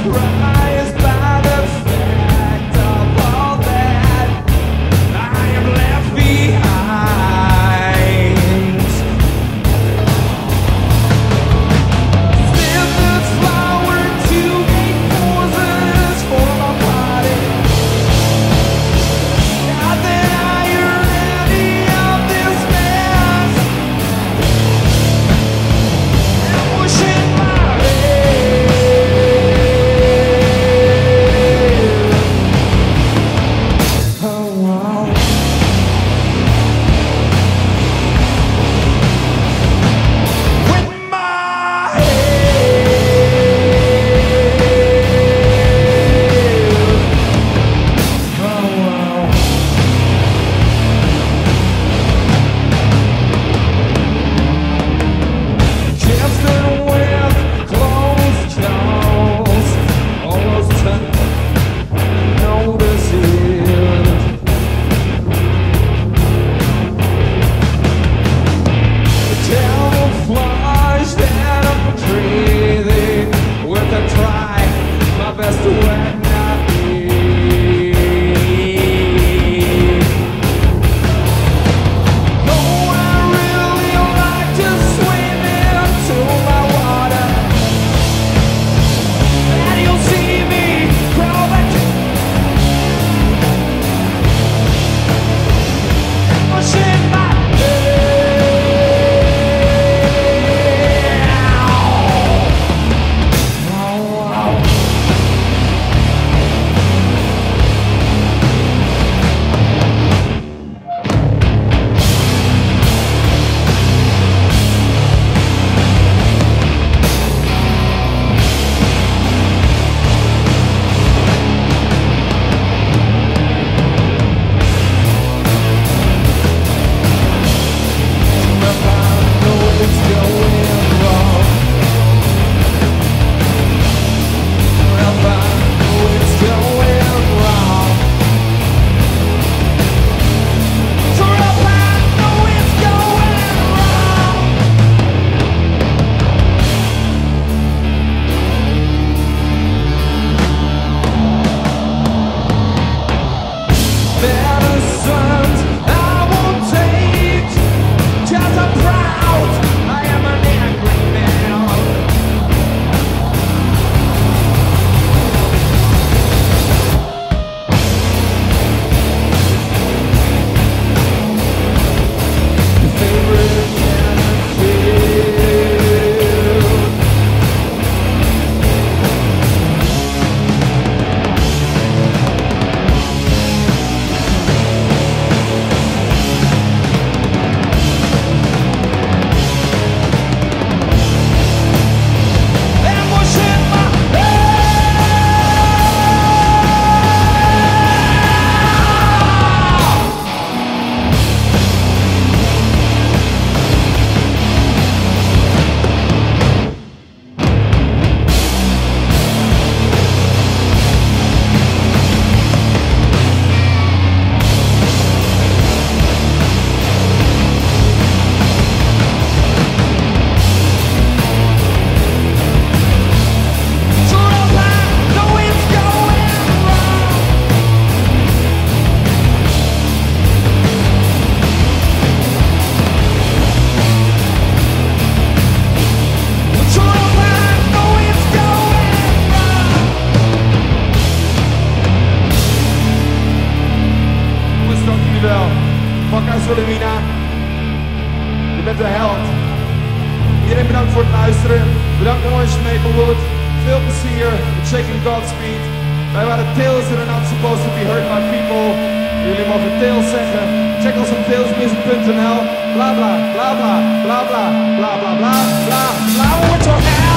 surprised by the fact of all that I am left behind. Slivered flower to make poses for my body. Not that I earn any of this mess. I'm wishing my head. Oh, wow. With my head. Oh, wow. Kissing with closed jaws, almost noticing. Camouflage that I'm breathing with a try my best to act not be. Oh, I really like to swim into my water, and you'll see me crawl back to pushing my medicines I won't take, 'cause I'm proud I am an angry man. Your favorite Pakhuis Wilhelmina, je bent de held. Iedereen bedankt voor het luisteren. Bedankt Orange Maplewood. Veel plezier. Shaking Godspeed. Wij waren Tales that are not supposed to be heard by people. Jullie mogen Tales zeggen. Check ons op talesmusic.nl. Bla bla bla bla bla bla bla bla bla bla bla bla. With your hands.